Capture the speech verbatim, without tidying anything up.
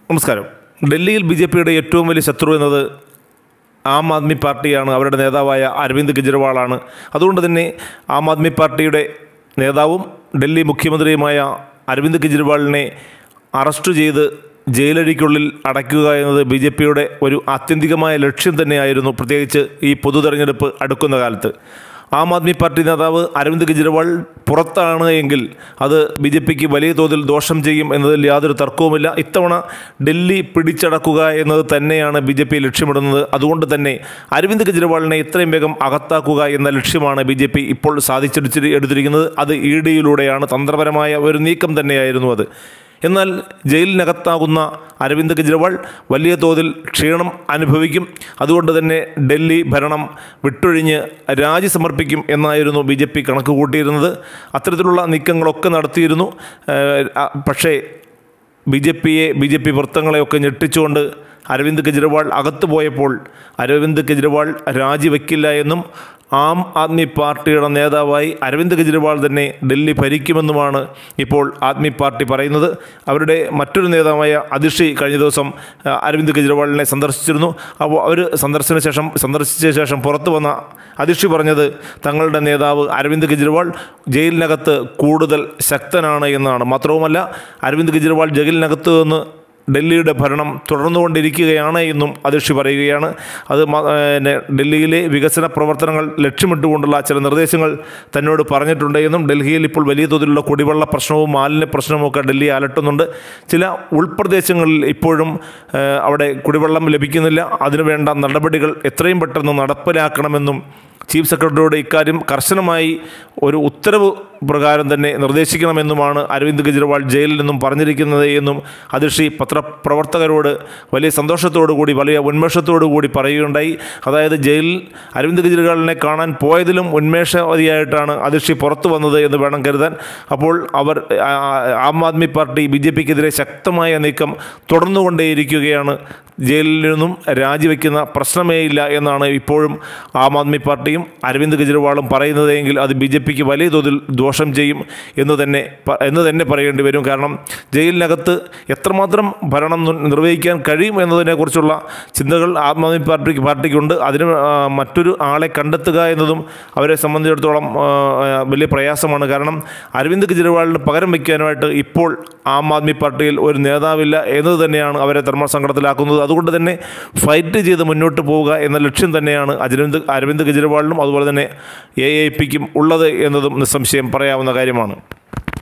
നമസ്കാരം. ഡൽഹിയിൽ B J പിയുടെ ഏറ്റവും വലിയ ശത്രു എന്നത് ആം ആദ്മി പാർട്ടിയാണ്. അവരുടെ നേതാവായ അരവിന്ദ് കെജ്രിവാളാണ്. അതുകൊണ്ട് തന്നെ ആം ആദ്മി പാർട്ടിയുടെ നേതാവും ഡൽഹി മുഖ്യമന്ത്രിയുമായ അരവിന്ദ് കെജ്രിവാളിനെ അറസ്റ്റ് ചെയ്ത് ജയിലഴിക്കുള്ളിൽ അടയ്ക്കുക എന്നത് ബി ജെ പിയുടെ ഒരു ആത്യന്തികമായ ലക്ഷ്യം തന്നെയായിരുന്നു, പ്രത്യേകിച്ച് ഈ പൊതു തെരഞ്ഞെടുപ്പ് അടുക്കുന്ന കാലത്ത്. ആം ആദ്മി പാർട്ടി നേതാവ് അരവിന്ദ് കെജ്രിവാൾ പുറത്താണ് എങ്കിൽ അത് ബി ജെ പിക്ക് വലിയ തോതിൽ ദോഷം ചെയ്യും എന്നതിൽ യാതൊരു തർക്കവുമില്ല. ഇത്തവണ ഡൽഹി പിടിച്ചടക്കുക എന്നത് തന്നെയാണ് ബി ജെ പി ലക്ഷ്യമിടുന്നത്. അതുകൊണ്ട് തന്നെ അരവിന്ദ് കെജ്രിവാളിനെ എത്രയും വേഗം അകത്താക്കുക എന്ന ലക്ഷ്യമാണ് ബി ജെ പി ഇപ്പോൾ സാധിച്ചെടുത്തി എടുത്തിരിക്കുന്നത്. അത് ഇ ഡിയിലൂടെയാണ്. തന്ത്രപരമായ ഒരു നീക്കം തന്നെയായിരുന്നു അത്. എന്നാൽ ജയിലിനകത്താകുന്ന അരവിന്ദ് കെജ്രിവാൾ വലിയ തോതിൽ ക്ഷീണം അനുഭവിക്കും. അതുകൊണ്ട് തന്നെ ഡൽഹി ഭരണം വിട്ടൊഴിഞ്ഞ് രാജി സമർപ്പിക്കും എന്നായിരുന്നു ബി ജെ പി കണക്ക് കൂട്ടിയിരുന്നത്. അത്തരത്തിലുള്ള നീക്കങ്ങളൊക്കെ നടത്തിയിരുന്നു. പക്ഷേ ബി ജെ പിയെ ബി ജെ പി വൃത്തങ്ങളെയൊക്കെ ഞെട്ടിച്ചുകൊണ്ട് അരവിന്ദ് കെജ്രിവാൾ അകത്തു പോയപ്പോൾ അരവിന്ദ് കെജ്രിവാൾ രാജിവെക്കില്ല എന്നും ആം ആദ്മി പാർട്ടിയുടെ നേതാവായി അരവിന്ദ് കെജ്രിവാൾ തന്നെ ഡൽഹി ഭരിക്കുമെന്നുമാണ് ഇപ്പോൾ ആദ്മി പാർട്ടി പറയുന്നത്. അവരുടെ മറ്റൊരു നേതാവായ അതിഷി കഴിഞ്ഞ ദിവസം അരവിന്ദ് കെജ്രിവാളിനെ സന്ദർശിച്ചിരുന്നു. അപ്പോൾ അവർ സന്ദർശന ശേഷം സന്ദർശിച്ച ശേഷം പുറത്തു വന്ന അതിഷി പറഞ്ഞത് തങ്ങളുടെ നേതാവ് അരവിന്ദ് കെജ്രിവാൾ ജയിലിനകത്ത് കൂടുതൽ ശക്തനാണ് എന്നാണ്. മാത്രവുമല്ല, അരവിന്ദ് കെജ്രിവാൾ ജയിലിനകത്ത് നിന്ന് ഡൽഹിയുടെ ഭരണം തുടർന്നുകൊണ്ടിരിക്കുകയാണ് എന്നും അതിഷി പറയുകയാണ്. അത് ഡൽഹിയിലെ വികസന പ്രവർത്തനങ്ങൾ ലക്ഷ്യമിട്ടുകൊണ്ടുള്ള ചില നിർദ്ദേശങ്ങൾ തന്നോട് പറഞ്ഞിട്ടുണ്ട് എന്നും, ഡൽഹിയിൽ ഇപ്പോൾ വലിയ തോതിലുള്ള കുടിവെള്ള പ്രശ്നവും മാലിന്യ പ്രശ്നവുമൊക്കെ ഡൽഹി അലട്ടുന്നുണ്ട്. ചില ഉൾപ്രദേശങ്ങളിൽ ഇപ്പോഴും അവിടെ കുടിവെള്ളം ലഭിക്കുന്നില്ല. അതിനുവേണ്ട നടപടികൾ എത്രയും പെട്ടെന്ന് നടപ്പിലാക്കണമെന്നും ചീഫ് സെക്രട്ടറിയോട് ഇക്കാര്യം കർശനമായി ഒരു ഉത്തരവ് പ്രകാരം തന്നെ നിർദ്ദേശിക്കണമെന്നുമാണ് അരവിന്ദ് കെജ്രിവാൾ ജയിലിൽ നിന്നും പറഞ്ഞിരിക്കുന്നത് എന്നും അതിഷി പത്രപ്രവർത്തകരോട് വലിയ സന്തോഷത്തോടു കൂടി വലിയ ഉന്മേഷത്തോടു കൂടി പറയുകയുണ്ടായി. അതായത് ജയിലിൽ അരവിന്ദ് കെജ്രിവാളിനെ കാണാൻ പോയതിലും ഉന്മേഷവതിയായിട്ടാണ് അതിഷി പുറത്തു വന്നത് എന്ന് വേണം കരുതാൻ. അപ്പോൾ അവർ ആം ആദ്മി പാർട്ടി ബി ജെ പിക്കെതിരെ ശക്തമായ നീക്കം തുടർന്നുകൊണ്ടേയിരിക്കുകയാണ്. ജയിലിൽ നിന്നും രാജിവെക്കുന്ന പ്രശ്നമേ ഇല്ല എന്നാണ് ഇപ്പോഴും ആം ആദ്മി പാർട്ടിയും അരവിന്ദ് കെജ്രിവാളും പറയുന്നത് എങ്കിൽ അത് ബി ജെ പിക്ക് വലിയ തോതിൽ ദോഷം ചെയ്യും എന്ന് തന്നെ എന്ന് തന്നെ പറയേണ്ടി വരും. കാരണം ജയിലിനകത്ത് എത്രമാത്രം ഭരണം നിർവഹിക്കാൻ കഴിയും എന്നതിനെക്കുറിച്ചുള്ള ചിന്തകൾ ആം ആദ്മി പാർട്ടിക്ക് പാർട്ടിക്കുണ്ട്. അതിന് മറ്റൊരു ആളെ കണ്ടെത്തുക എന്നതും അവരെ സംബന്ധിച്ചിടത്തോളം വലിയ പ്രയാസമാണ്. കാരണം അരവിന്ദ് കെജ്രിവാളിന് പകരം വയ്ക്കാനായിട്ട് ഇപ്പോൾ ആം ആദ്മി പാർട്ടിയിൽ ഒരു നേതാവില്ല എന്നത് തന്നെയാണ് അവരെ ധർമ്മസങ്കടത്തിലാക്കുന്നത്. അതുകൊണ്ട് തന്നെ ഫൈറ്റ് ചെയ്ത് മുന്നോട്ട് പോവുക എന്ന ലക്ഷ്യം തന്നെയാണ് അരവിന്ദ് അരവിന്ദ് കെജ്രിവാളിനും അതുപോലെ തന്നെ എ എ പിക്കും ഉള്ളത് എന്നതും നിസ്സംശയം പറയാവുന്ന കാര്യമാണ്.